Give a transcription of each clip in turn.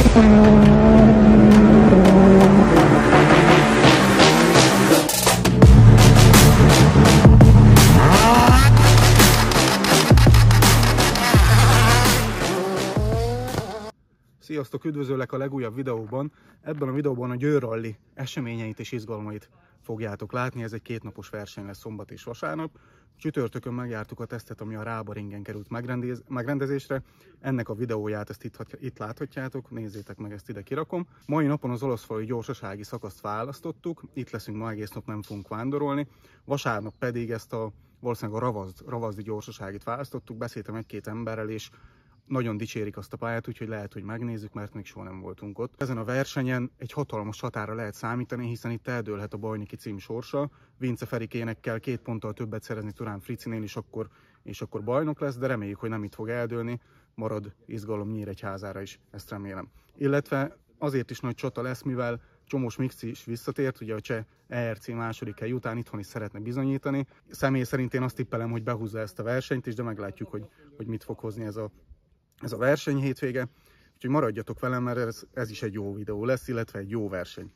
Sziasztok, üdvözöllek a legújabb videóban. Ebben a videóban a Győr Rally eseményeit és izgalmait fogjátok látni. Ez egy kétnapos verseny lesz, szombat és vasárnap. Csütörtökön megjártuk a tesztet, ami a Rába-ringen került megrendezésre. Ennek a videóját ezt itt láthatjátok, nézzétek meg, ezt ide kirakom. Mai napon az olaszfalui gyorsasági szakaszt választottuk, itt leszünk ma egész nap, nem fogunk vándorolni. Vasárnap pedig ezt valószínűleg a ravazdi gyorsaságit választottuk, beszéltem egy-két emberrel, és nagyon dicsérik azt a pályát, úgyhogy lehet, hogy megnézzük, mert még soha nem voltunk ott. Ezen a versenyen egy hatalmas csatára lehet számítani, hiszen itt eldőlhet a bajnoki cím sorsa. Vince Ferikének kell 2 ponttal többet szerezni Turán Fricinél, és akkor bajnok lesz, de reméljük, hogy nem itt fog eldőlni. Marad izgalom Nyíregyházára is, ezt remélem. Illetve azért is nagy csata lesz, mivel Csomós Mixi is visszatért, ugye a cseh ERC második hely után itthon is szeretne bizonyítani. Személy szerint én azt tippelem, hogy behúzza ezt a versenyt is, de meglátjuk, hogy mit fog hozni ez a verseny hétvége. Úgyhogy maradjatok velem, mert ez is egy jó videó lesz, illetve egy jó verseny.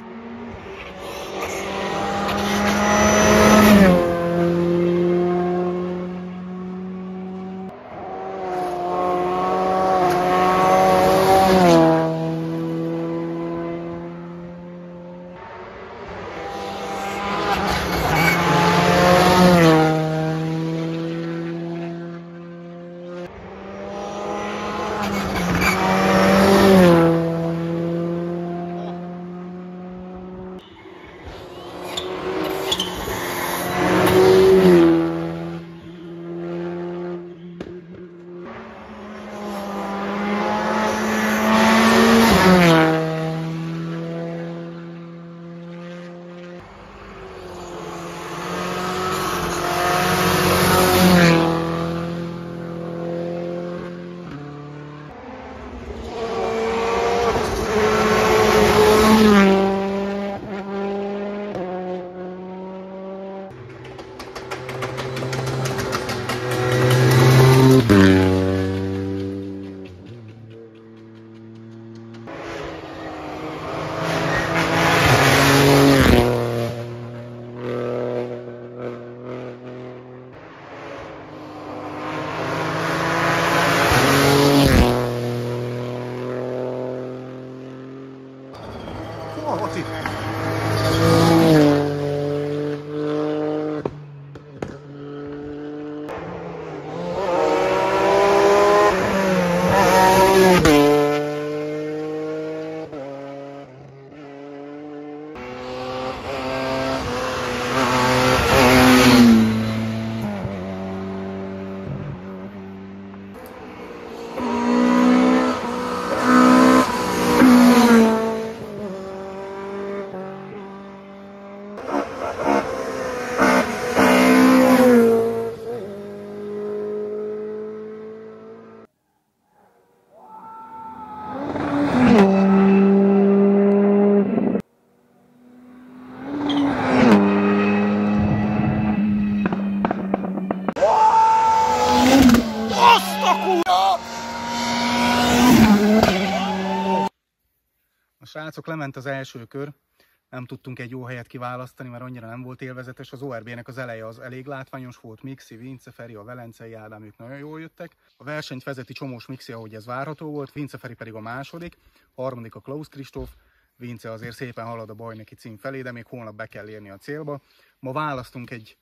A srácok, lement az első kör, nem tudtunk egy jó helyet kiválasztani, mert annyira nem volt élvezetes. Az ORB-nek az eleje az elég látványos volt, Mixi, Vince Feri, a Velencei Ádám, ők nagyon jól jöttek. A versenyt vezeti Csomós Mixi, ahogy ez várható volt, Vince Feri pedig a második, harmadik a Klaus Kristóf. Vince azért szépen halad a bajnoki cím felé, de még holnap be kell érni a célba. Ma választunk egy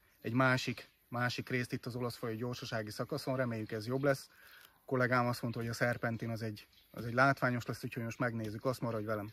másik részt itt az olaszfalui gyorsasági szakaszon, reméljük ez jobb lesz. A kollégám azt mondta, hogy a Serpentin az egy látványos lesz, úgyhogy most megnézzük, azt maradj velem.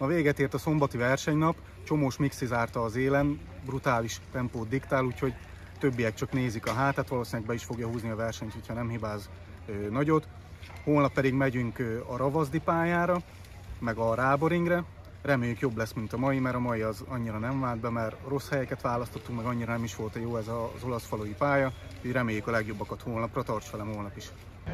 véget ért a szombati versenynap, csomós mixi zárta az élen, brutális tempót diktál, úgyhogy többiek csak nézik a hátát, valószínűleg be is fogja húzni a versenyt, hogyha nem hibáz nagyot. Holnap pedig megyünk a Ravaszdi pályára, meg a Ráboringre. Reméljük jobb lesz, mint a mai, mert a mai az annyira nem vált be, mert rossz helyeket választottunk, meg annyira nem is volt jó ez az olasz falui pálya. Így reméljük a legjobbakat holnapra, tarts velem holnap is!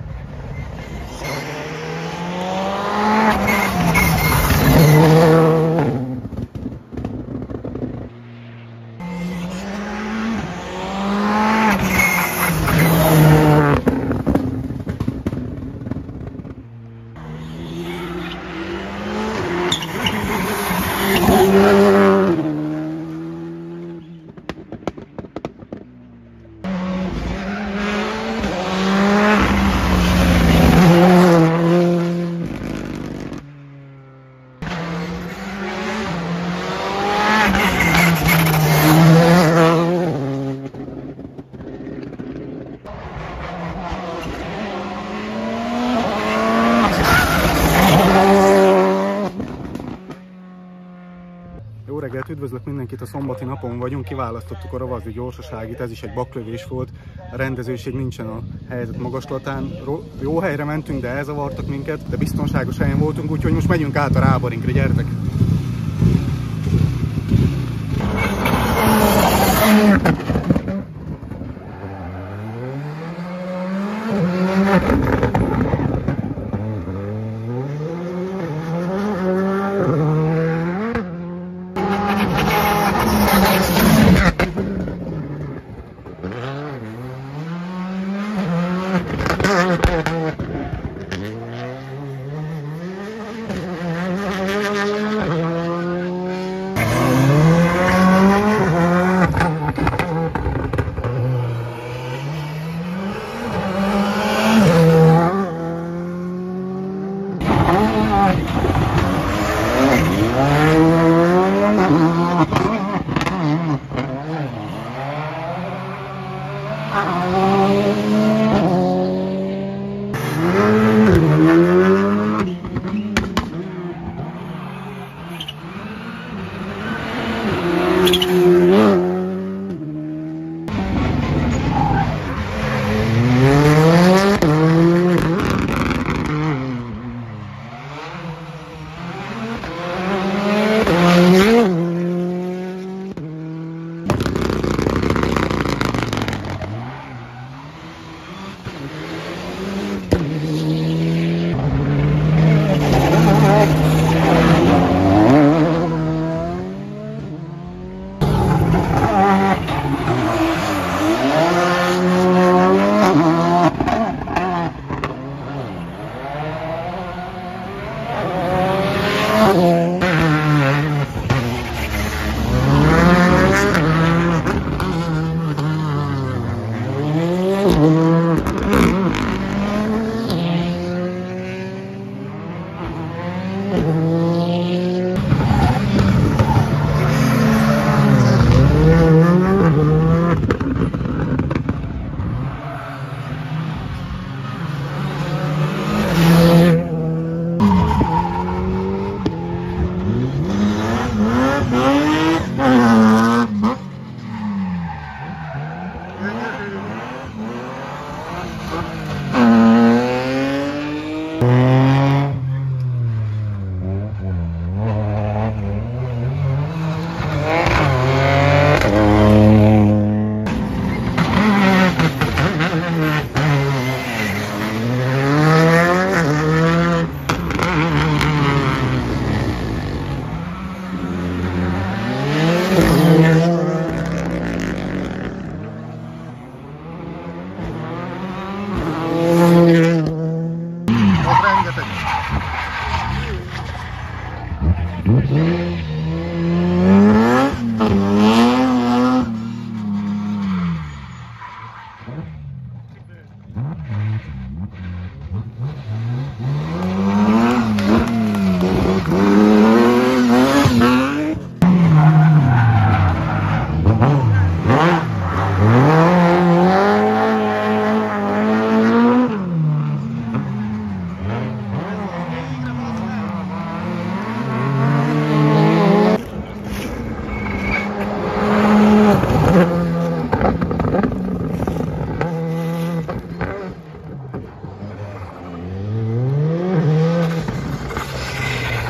Jó reggelt, üdvözlök mindenkit, a szombati napon vagyunk, kiválasztottuk a Ravaszdi gyorsaságit, ez is egy baklövés volt, a rendezőség nincsen a helyzet magaslatán, jó helyre mentünk, de elzavartak minket, de biztonságos helyen voltunk, úgyhogy most megyünk át a Ráborinkre, gyertek!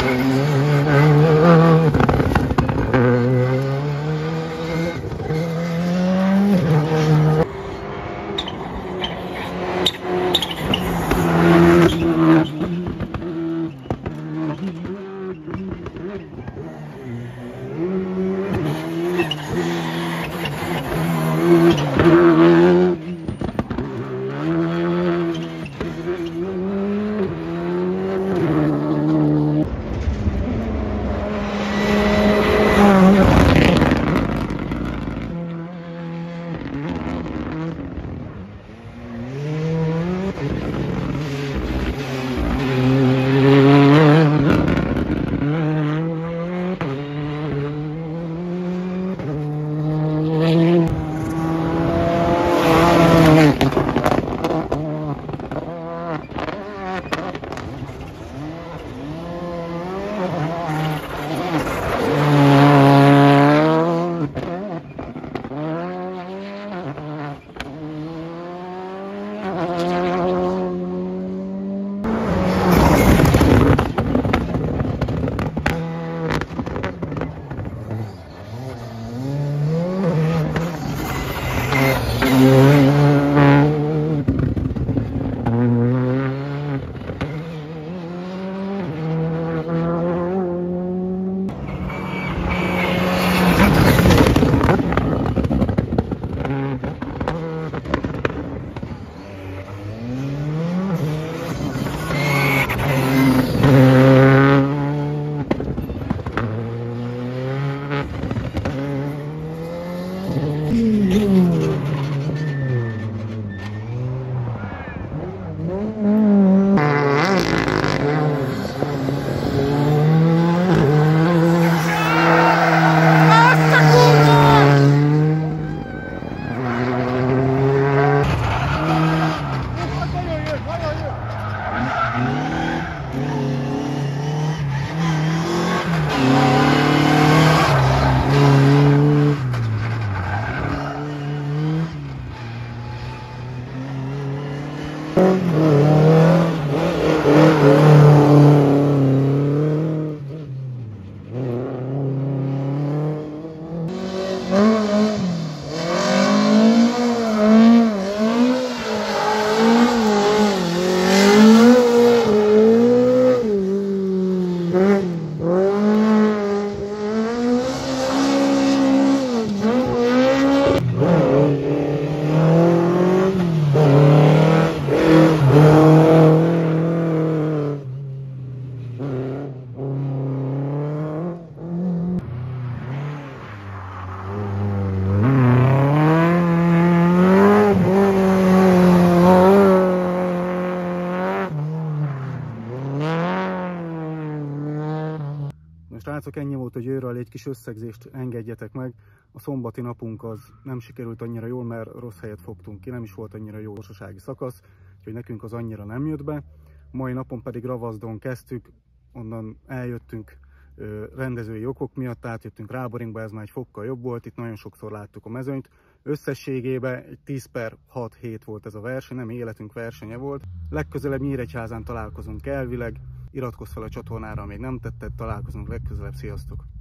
Srácok, ennyi volt a győrrel, egy kis összegzést engedjetek meg. A szombati napunk az nem sikerült annyira jól, mert rossz helyet fogtunk ki, nem is volt annyira jó gyorsasági szakasz, úgyhogy nekünk az annyira nem jött be. Mai napon pedig Ravazdon kezdtük, onnan eljöttünk rendezői okok miatt, átjöttünk Ráboringba, ez már egy fokkal jobb volt, itt nagyon sokszor láttuk a mezőnyt. Összességében egy 10/6-7 volt ez a verseny, nem életünk versenye volt. Legközelebb Nyíregyházán találkozunk elvileg, iratkozz fel a csatornára, ha még nem tetted, találkozunk legközelebb, sziasztok!